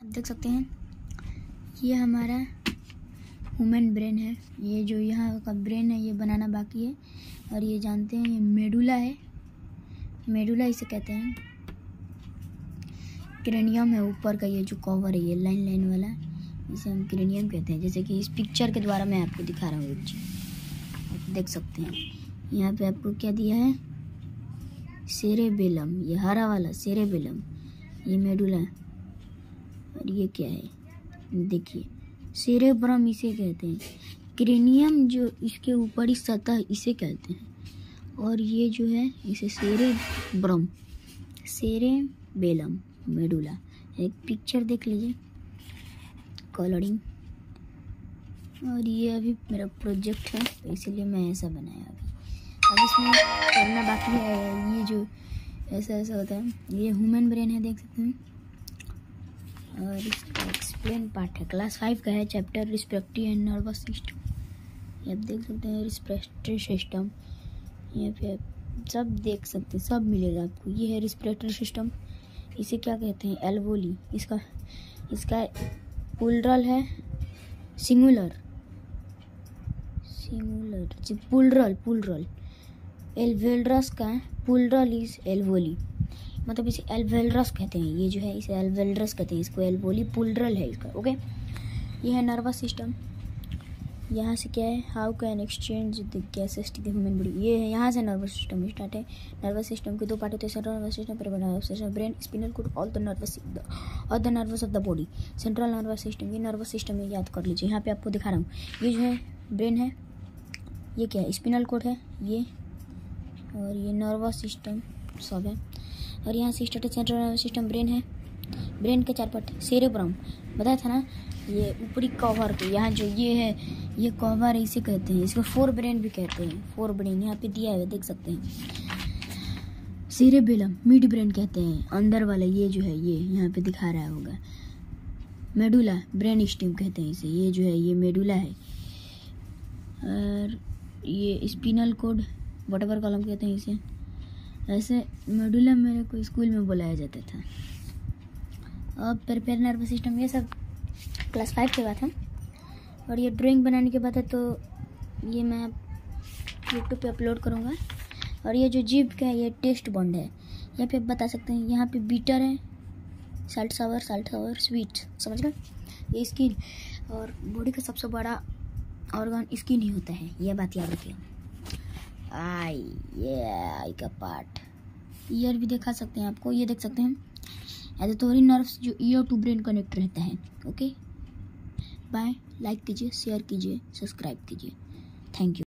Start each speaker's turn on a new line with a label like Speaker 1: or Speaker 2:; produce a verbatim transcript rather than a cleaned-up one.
Speaker 1: देख सकते हैं ये हमारा ह्यूमन ब्रेन है। ये जो यहाँ का ब्रेन है ये बनाना बाकी है। और ये जानते हैं ये मेडुला है, मेडुला इसे कहते हैं। क्रेनियम है ऊपर का, ये जो कवर है ये लाइन लाइन वाला, इसे हम क्रेनियम कहते हैं। जैसे कि इस पिक्चर के द्वारा मैं आपको दिखा रहा हूँ एक चीज, आप देख सकते हैं यहाँ पे आपको क्या दिया है, सेरेबेलम, ये हरा वाला सेरेबेलम, ये मेडुला। और ये क्या है देखिए, सेरेब्रम इसे कहते हैं। क्रेनियम जो इसके ऊपरी सतह इसे कहते हैं। और ये जो है इसे सेरेब्रम, सेरेबेलम, मेडुला। एक पिक्चर देख लीजिए, कलरिंग। और ये अभी मेरा प्रोजेक्ट है तो इसलिए मैं ऐसा बनाया। अभी अब इसमें करना बाकी है। ये जो ऐसा ऐसा होता है ये ह्यूमन ब्रेन है, देख सकते हैं। और इसका एक्सप्लेन पार्ट है, क्लास फाइव का है, chapter respiratory and nervous system. ये आप देख सकते हैं रिस्पिरेटरी सिस्टम, यहाँ पे सब देख सकते हैं, सब मिलेगा आपको। ये है रिस्पिरेटरी सिस्टम, इसे क्या कहते हैं, एल्वोली। इसका इसका पुलरल है सिंगुलर, सिंगुलर जी पुलरल, पुलरल। एल्वेलरस का पुलरल इज एल्वोली, मतलब इसे एल्वेलरस कहते हैं। ये जो है इसे एल्वेलरस कहते हैं, इसको एल्वोली, पुलरल है इसका। ओके, ये है नर्वस सिस्टम। यहाँ से क्या है, how can exchange the gases to the human body. ये है यहाँ से नर्वस सिस्टम स्टार्ट है। नर्वस सिस्टम के दो पार्ट होते हैं, central nervous system, peripheral nervous system, brain, spinal cord, all the nervous all the nervous of the body. Central nervous system, ये नर्वस सिस्टम है, याद कर लीजिए। यहाँ पे आपको दिखा रहा हूँ, ये जो है ब्रेन है, ये क्या है, स्पिनल कॉर्ड है ये, और ये नर्वस सिस्टम सब है। और यहाँ से स्टार्ट है सेंट्रल नर्वस सिस्टम, ब्रेन है, ब्रेन के चार पार्ट, सेरेब्रम बताया था ना, ये ऊपरी कवर पे, यहाँ जो ये है ये कवर है, इसे कहते हैं, इसको फोर ब्रेन भी कहते हैं। फोर ब्रेन यहाँ पे दिया है, देख सकते हैं। सेरेबेलम मिड ब्रेन कहते हैं, अंदर वाला ये जो है ये यहाँ पे दिखा रहा होगा। मेडुला ब्रेन स्टेम कहते हैं इसे, ये जो है ये मेडुला है। और ये स्पिनल कॉर्ड वटेवर कॉलम कहते हैं इसे। ऐसे मेडुला मेरे को स्कूल में बुलाया जाता था। अब पेरिफेरल नर्वस सिस्टम, ये सब क्लास फाइव के बाद है। और ये ड्राइंग बनाने के बाद है, तो ये मैं यूट्यूब पे अपलोड करूँगा। और ये जो जीभ का है ये टेस्ट बॉन्ड है, यहाँ पे आप बता सकते हैं। यहाँ पे बीटर है, salt sour, salt sour sweet, समझ गए। ये स्किन, और बॉडी का सबसे बड़ा ऑर्गन स्किन ही होता है, ये बात याद रखिए। आई ये आई का पार्ट, ईयर भी दिखा सकते हैं आपको, ये देख सकते हैं एडिटोरी नर्व्स जो ईयर टू ब्रेन कनेक्ट रहता है। ओके बाय, लाइक कीजिए, शेयर कीजिए, सब्सक्राइब कीजिए, थैंक यू।